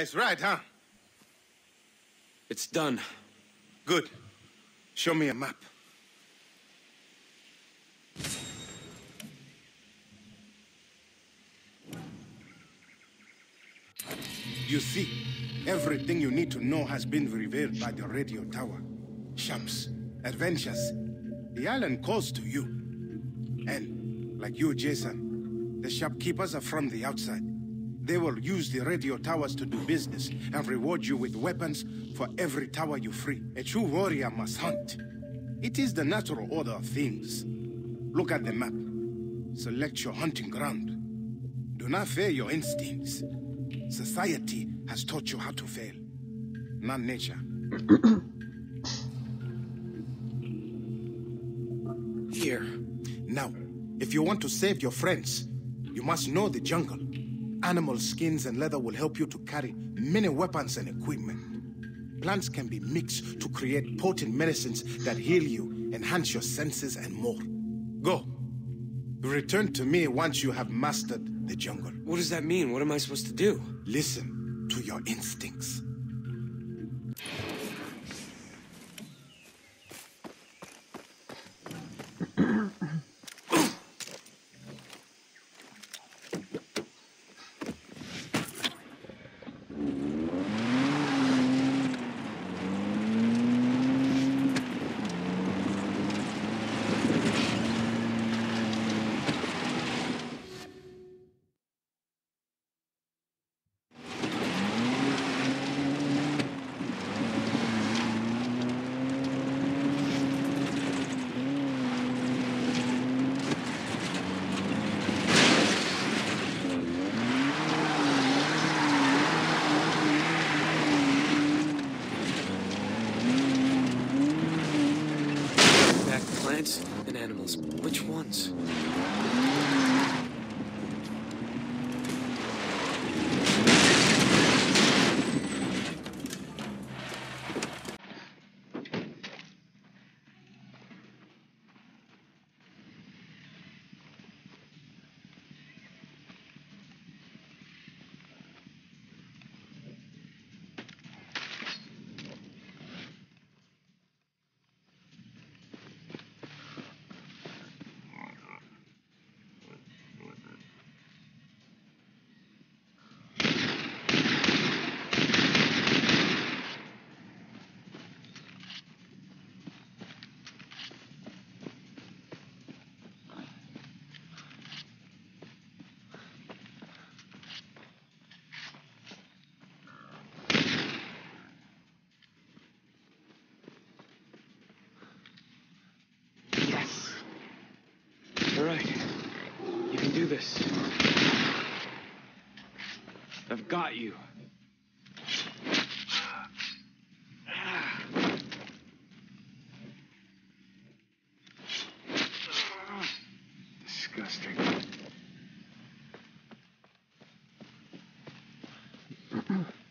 Nice ride, huh? It's done. Good. Show me a map. You see, everything you need to know has been revealed by the radio tower. Shops, adventures. The island calls to you. And, like you, Jason, the shopkeepers are from the outside. They will use the radio towers to do business and reward you with weapons for every tower you free. A true warrior must hunt. It is the natural order of things. Look at the map. Select your hunting ground. Do not fear your instincts. Society has taught you how to fail, not nature. Here. Now, if you want to save your friends, you must know the jungle. Animal skins and leather will help you to carry many weapons and equipment. Plants can be mixed to create potent medicines that heal you, enhance your senses, and more. Go. Return to me once you have mastered the jungle. What does that mean? What am I supposed to do? Listen to your instincts. Plants and animals. Which ones? All right. You can do this. I've got you. Disgusting.